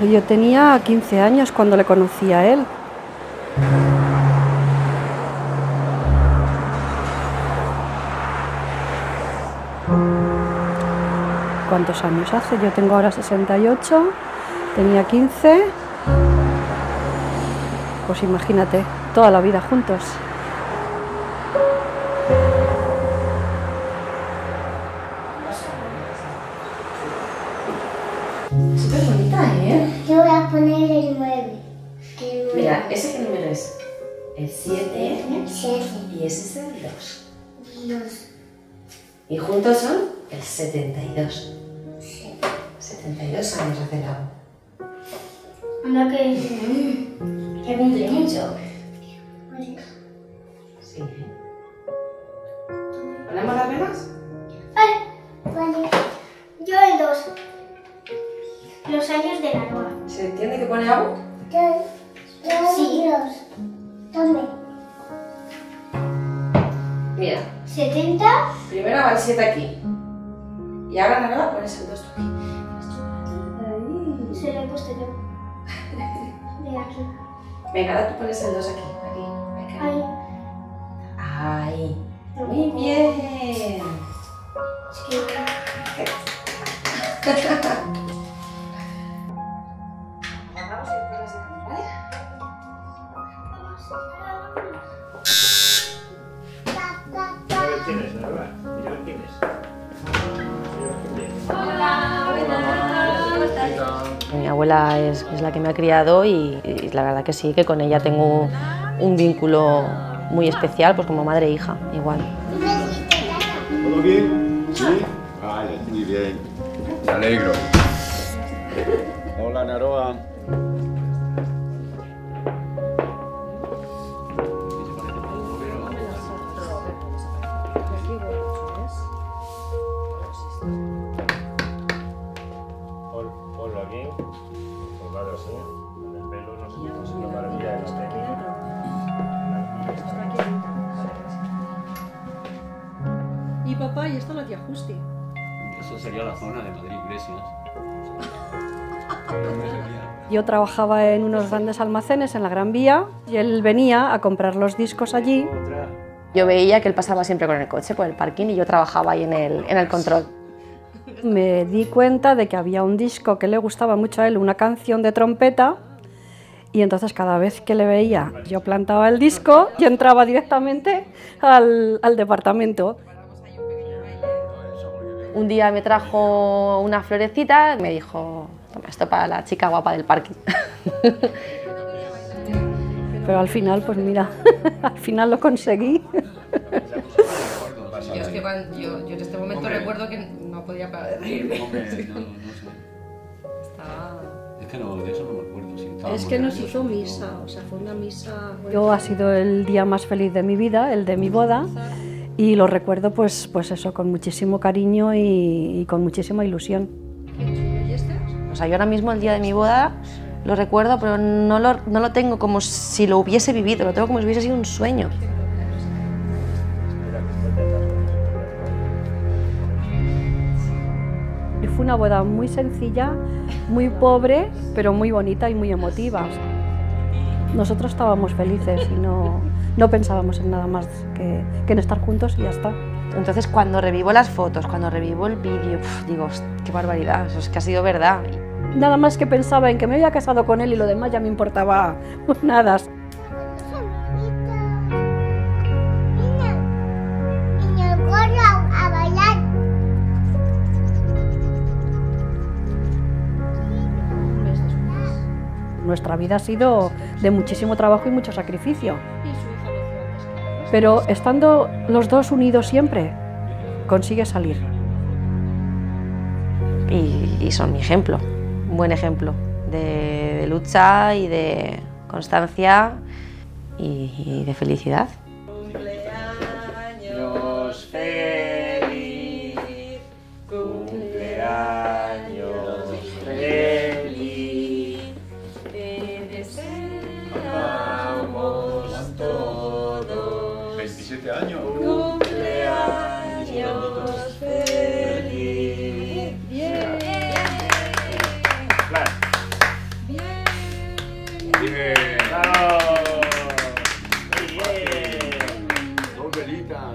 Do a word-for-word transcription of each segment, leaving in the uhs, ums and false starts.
Yo tenía quince años cuando le conocí a él. ¿Cuántos años hace? Yo tengo ahora sesenta y ocho, tenía quince. Pues imagínate, toda la vida juntos. Súper bonita, ¿eh? Yo voy a poner el nueve. Mira, ¿ese qué número es? El siete. El siete. Y ese es el dos. Dos. Y juntos son el setenta y dos. Sí. setenta y dos años hace el agua. Anda que... que cumple mucho. Sí, ¿eh? ¿Ponemos las velas? Ay, vale. Yo el dos. Los años de la nueva. ¿Se entiende que pone agua? Sí. Tome. Mira, setenta. primero va el siete aquí. Y ahora nada, pones el dos tú aquí. Ahí. Se lo he puesto yo. De aquí. Venga, ahora tú pones el dos aquí. Aquí. Venga. Ahí. Ahí. Muy bien. Es que... Vamos a ir por las de aquí, ¿vale? Ya lo tienes, ¿verdad? Ya lo tienes. Mi abuela es, es la que me ha criado y, y la verdad que sí, que con ella tengo un vínculo muy especial, pues como madre e hija, igual. ¿Todo bien? ¿Sí? Vale, muy bien. Me alegro. Hola, Naroa. Ponlo bien, colgado así, con el pelo, no sé, no sé qué maravilla de la técnica. Y papá, y esta la tía Justi. Eso sería la zona de Madrid Iglesias. Yo trabajaba en unos grandes almacenes en la Gran Vía y él venía a comprar los discos allí. Yo veía que él pasaba siempre con el coche por el parking y yo trabajaba ahí en el, en el control. Me di cuenta de que había un disco que le gustaba mucho a él, una canción de trompeta, y entonces cada vez que le veía yo plantaba el disco y entraba directamente al, al departamento. Un día me trajo una florecita y me dijo, toma, esto para la chica guapa del parking. Pero al final, pues mira, al final lo conseguí. Yo, es que cuando, yo, yo en este momento Hombre. recuerdo que no podía parar de reírme. Hombre, no, no sé. Estaba... Es que no, de eso no me acuerdo. Sí, es que nos hizo misa, o sea, fue una misa... Yo ha sido el día más feliz de mi vida, el de mi boda, y lo recuerdo pues, pues eso, con muchísimo cariño y, y con muchísima ilusión. O sea, yo ahora mismo el día de mi boda lo recuerdo, pero no lo, no lo tengo como si lo hubiese vivido, lo tengo como si hubiese sido un sueño. Y fue una boda muy sencilla, muy pobre, pero muy bonita y muy emotiva. Nosotros estábamos felices y no, no pensábamos en nada más que, que en estar juntos y ya está. Entonces, cuando revivo las fotos, cuando revivo el vídeo, digo, qué barbaridad, eso es que ha sido verdad. Nada más que pensaba en que me había casado con él y lo demás ya me importaba pues nada. Nuestra vida ha sido de muchísimo trabajo y mucho sacrificio. Pero estando los dos unidos siempre, consigue salir. Y, y son mi ejemplo, un buen ejemplo de, de lucha y de constancia y, y de felicidad. Cumpleaños feliz, cumpleaños feliz, te deseamos todos. veintisiete años. Cumpleaños feliz.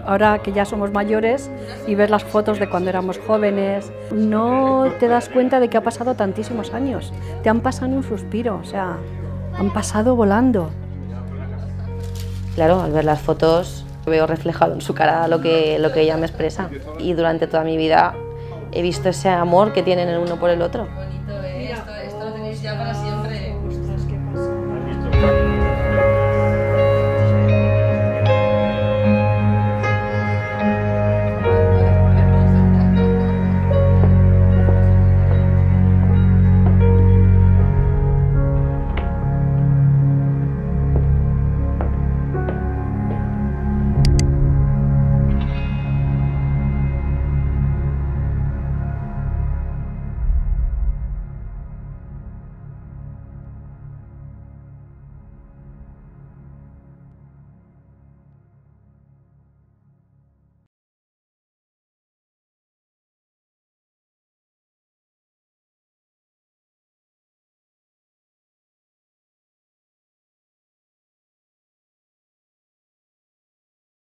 ahora que ya somos mayores y ves las fotos de cuando éramos jóvenes, no te das cuenta de que ha pasado tantísimos años. Te han pasado en un suspiro, o sea, han pasado volando. Claro, al ver las fotos veo reflejado en su cara lo que, lo que ella me expresa, y durante toda mi vida he visto ese amor que tienen el uno por el otro.